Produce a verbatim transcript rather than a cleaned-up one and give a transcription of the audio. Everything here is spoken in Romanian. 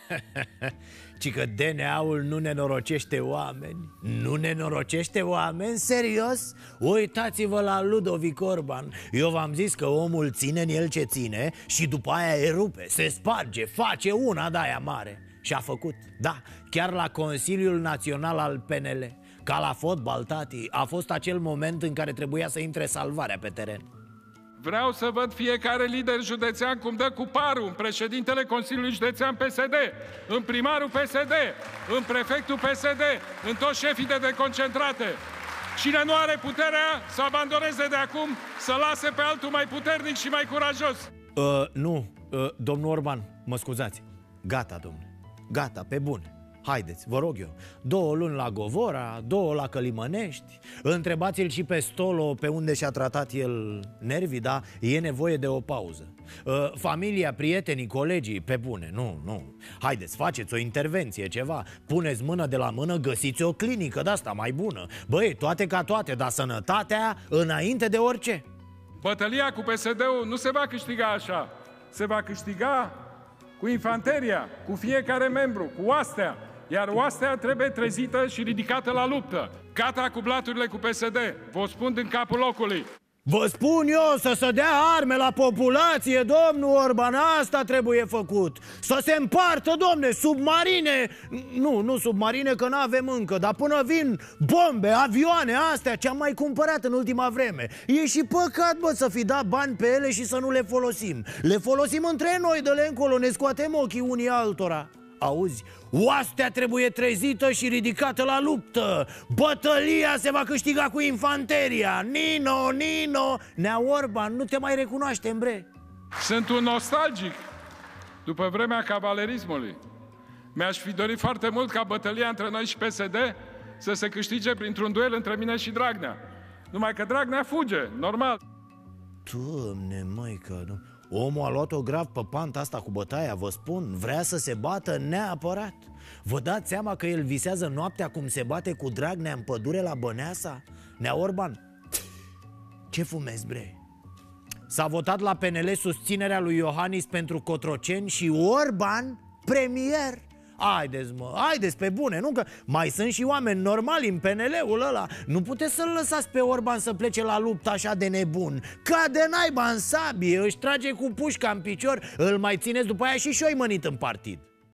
Ci că D N A-ul nu nenorocește oameni. Nu nenorocește oameni? Serios? Uitați-vă la Ludovic Orban. Eu v-am zis că omul ține în el ce ține și după aia erupe, se sparge, face una de-aia mare. Și a făcut, da, chiar la Consiliul Național al P N L. Ca la fotbal, tati, a fost acel moment în care trebuia să intre salvarea pe teren. Vreau să văd fiecare lider județean cum dă cu parul în președintele Consiliului Județean P S D, în primarul P S D, în prefectul P S D, în toți șefii de deconcentrate. Cine nu are puterea să abandoneze de acum, să lase pe altul mai puternic și mai curajos. Uh, nu, uh, domnul Orban, mă scuzați. Gata, domnule, gata, pe bune. Haideți, vă rog eu, două luni la Govora, două la Călimănești. Întrebați-l și pe Stolo pe unde și-a tratat el nervii, da? E nevoie de o pauză. uh, Familia, prietenii, colegii, pe bune, nu, nu. Haideți, faceți o intervenție, ceva. Puneți mână de la mână, găsiți o clinică de-asta mai bună. Băi, toate ca toate, dar sănătatea înainte de orice. Bătălia cu P S D-ul nu se va câștiga așa. Se va câștiga cu infanteria, cu fiecare membru, cu oastea. Iar oastea trebuie trezită și ridicată la luptă. Gata cu blaturile cu P S D. Vă spun din capul locului. Vă spun eu să se dea arme la populație, domnul Orban, asta trebuie făcut. Să se împartă, domne, submarine. Nu, nu submarine, că n-avem încă. Dar până vin bombe, avioane, astea ce-am mai cumpărat în ultima vreme. E și păcat, bă, să fi dat bani pe ele și să nu le folosim. Le folosim între noi, de-le încolo, ne scoatem ochii unii altora. Auzi, oastea trebuie trezită și ridicată la luptă. Bătălia se va câștiga cu infanteria. Nino, Nino. Nea Orban, nu te mai recunoaștem, bre. Sunt un nostalgic după vremea cavalerismului. Mi-aș fi dorit foarte mult ca bătălia între noi și P S D să se câștige printr-un duel între mine și Dragnea. Numai că Dragnea fuge, normal. Doamne, măică, nu? Omul a luat-o grav pe panta asta cu bătaia, vă spun. Vrea să se bată neapărat. Vă dați seama că el visează noaptea cum se bate cu Dragnea în pădure la Băneasa? Nea Orban, ce fumezi, bre? S-a votat la P N L susținerea lui Iohannis pentru Cotroceni și Orban premier. Haideți, mă, haideți pe bune, nu? Că mai sunt și oameni normali în P N L-ul ăla. Nu puteți să-l lăsați pe Orban să plece la luptă așa de nebun. Ca de naiba în sabie, își trage cu pușca în picior. Îl mai țineți după aia și șoimănit în partid.